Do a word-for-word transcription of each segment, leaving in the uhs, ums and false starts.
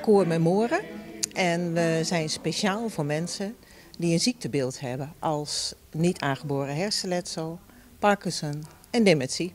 koor Memoren. En we zijn speciaal voor mensen die een ziektebeeld hebben als niet aangeboren hersenletsel, Parkinson en dementie.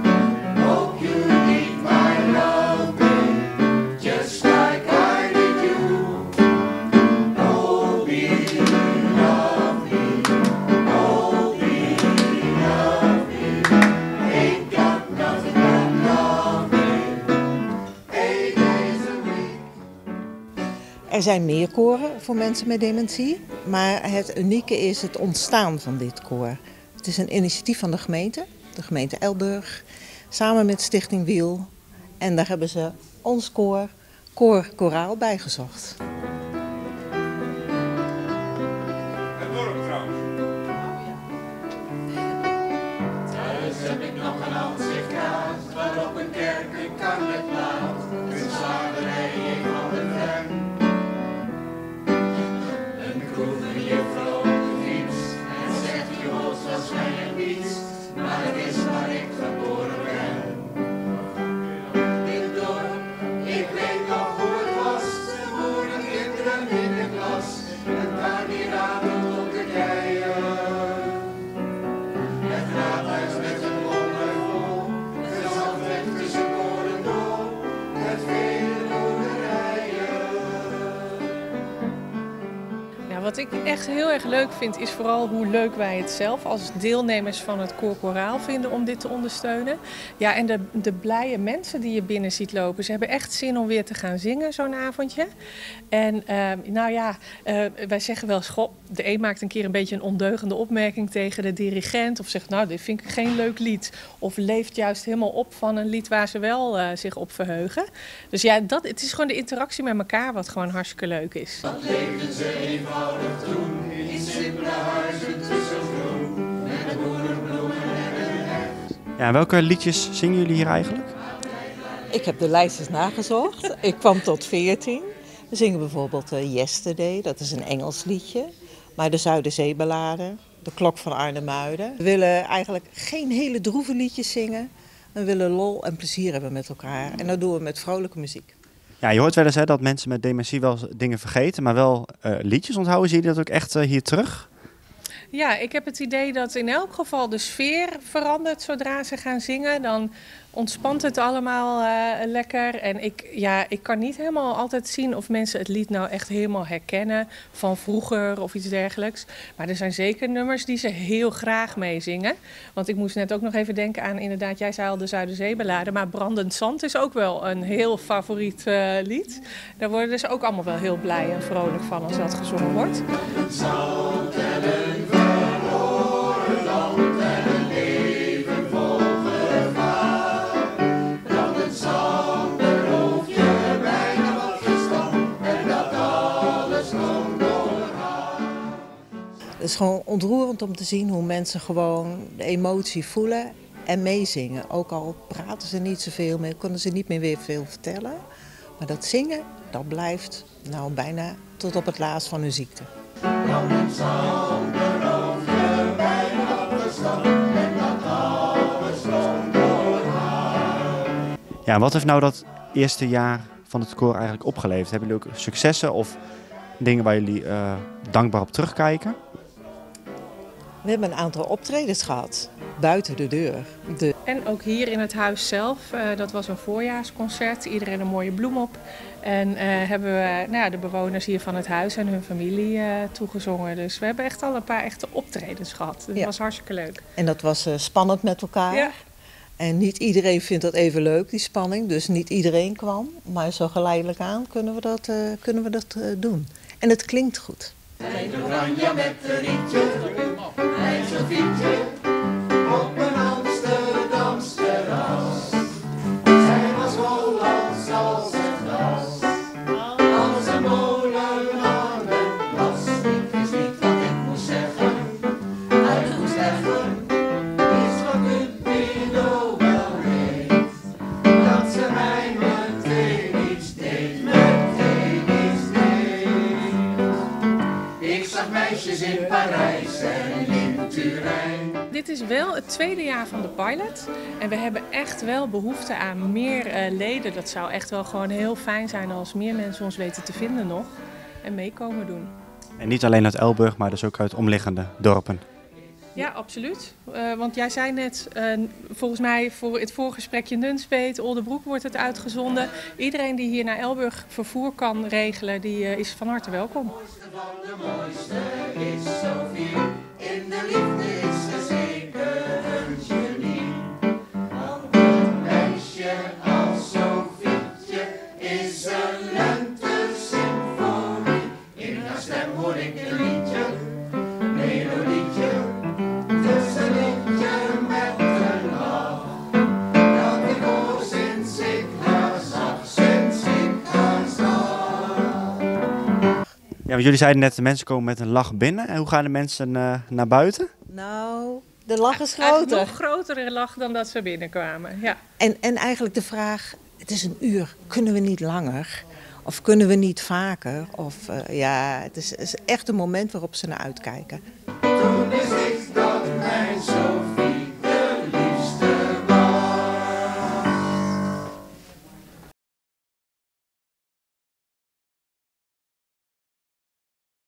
Er zijn meer koren voor mensen met dementie, maar het unieke is het ontstaan van dit koor. Het is een initiatief van de gemeente, de gemeente Elburg, samen met Stichting Wiel. En daar hebben ze ons koor, Koor Koraal, bijgezocht. Het dorp trouwens. Thuis heb ik nog een aanzichtkaart waarop een kerk een karnet laat. Een slagerij in van de ven. Een kroegenjuffrouw op de fiets en zegt je hoort waarschijnlijk niets, maar het is waar ik geboren ben. Dit dorp, ik weet nog hoe het was, de boerenkinderen in de klas, een kandidaten op de keien. Het raadhuis met een wonder vol, het zandweg tussen koren door, het vele boerderijen. Ja, wat ik echt heel erg leuk vind is vooral hoe leuk wij het zelf als deelnemers van het Koor Koraal vinden om dit te ondersteunen. Ja, en de, de blije mensen die je binnen ziet lopen, ze hebben echt zin om weer te gaan zingen zo'n avondje. En uh, nou ja, uh, wij zeggen wel eens, goh, de een maakt een keer een beetje een ondeugende opmerking tegen de dirigent of zegt nou dit vind ik geen leuk lied. Of leeft juist helemaal op van een lied waar ze wel uh, zich op verheugen. Dus ja, dat, het is gewoon de interactie met elkaar wat gewoon hartstikke leuk is. Dat leefden ze eenvoudig toen, in simpele huizen tussen groen, met boerenbloemen en een heg. Ja, welke liedjes zingen jullie hier eigenlijk? Ik heb de lijstjes nagezocht. Ik kwam tot veertien. We zingen bijvoorbeeld uh, Yesterday, dat is een Engels liedje. Maar de Zuiderzeeballade, de Klok van Arnhem-Muiden. We willen eigenlijk geen hele droeve liedjes zingen. We willen lol en plezier hebben met elkaar. En dat doen we met vrolijke muziek. Ja, je hoort wel eens hè, dat mensen met dementie wel dingen vergeten, maar wel uh, liedjes onthouden. Zie je dat ook echt uh, hier terug? Ja, ik heb het idee dat in elk geval de sfeer verandert zodra ze gaan zingen. Dan ontspant het allemaal uh, lekker. En ik, ja, ik kan niet helemaal altijd zien of mensen het lied nou echt helemaal herkennen van vroeger of iets dergelijks. Maar er zijn zeker nummers die ze heel graag meezingen. Want ik moest net ook nog even denken aan, inderdaad, jij zei al de Zuiderzeeballade. Maar Brandend Zand is ook wel een heel favoriet uh, lied. Daar worden ze ook allemaal wel heel blij en vrolijk van als dat gezongen wordt. Zout en een verloren land en een leven vol gevaar. Brandend zand beroof je bijna wat verstand en dat alles komt door haar. Het is gewoon ontroerend om te zien hoe mensen gewoon de emotie voelen en meezingen. Ook al praten ze niet zoveel meer, kunnen ze niet meer weer veel vertellen. Maar dat zingen, dat blijft nou bijna tot op het laatst van hun ziekte. Brandend zand beroof je bijna wat verstand en dat alles komt door haar. Ja, wat heeft nou dat eerste jaar van het koor eigenlijk opgeleverd? Hebben jullie ook successen of dingen waar jullie uh, dankbaar op terugkijken? We hebben een aantal optredens gehad, buiten de deur. De... En ook hier in het huis zelf, uh, dat was een voorjaarsconcert, iedereen een mooie bloem op. En uh, hebben we nou ja, de bewoners hier van het huis en hun familie uh, toegezongen. Dus we hebben echt al een paar echte optredens gehad. Dat ja. was hartstikke leuk. En dat was uh, spannend met elkaar. Ja. En niet iedereen vindt dat even leuk, die spanning. Dus niet iedereen kwam. Maar zo geleidelijk aan kunnen we dat, uh, kunnen we dat uh, doen. En het klinkt goed. Hij de oranje met een rietje, hij zo'n fietje, op een Amsterdams terras. Zij was Hollands als het was, als een molen aan het glas. Ik wist niet wat ik moest zeggen, hij moest zeggen, is wat Cupido wel weet. Dat ze mij meteen iets deed, meteen iets deed. Ik zag meisjes in Parijs en in Turijn. Dit is wel het tweede jaar van de pilot. En we hebben echt wel behoefte aan meer uh, leden. Dat zou echt wel gewoon heel fijn zijn als meer mensen ons weten te vinden nog. En meekomen doen. En niet alleen uit Elburg, maar dus ook uit omliggende dorpen. Ja, absoluut. Uh, want jij zei net, uh, volgens mij voor het voorgesprekje Nunspeet, Oldebroek wordt het uitgezonden. Iedereen die hier naar Elburg vervoer kan regelen, die uh, is van harte welkom. De mooiste is Sophie, in de liefde is ze zeker een genie. Want een meisje als Sofietje is een lente-symfonie. In haar stem hoor ik een liedje, melodietje, dus een liedje met een lach. Dat ik hoor sinds ik haar zag, sinds ik haar zag. Ja, want jullie zeiden net, de mensen komen met een lach binnen. En hoe gaan de mensen uh, naar buiten? Nou, de lach is Eigenlijk groter. nog grotere lach dan dat ze binnenkwamen. Ja. En, en eigenlijk de vraag, het is een uur, kunnen we niet langer? Of kunnen we niet vaker? Of uh, ja, het is, is echt een moment waarop ze naar uitkijken.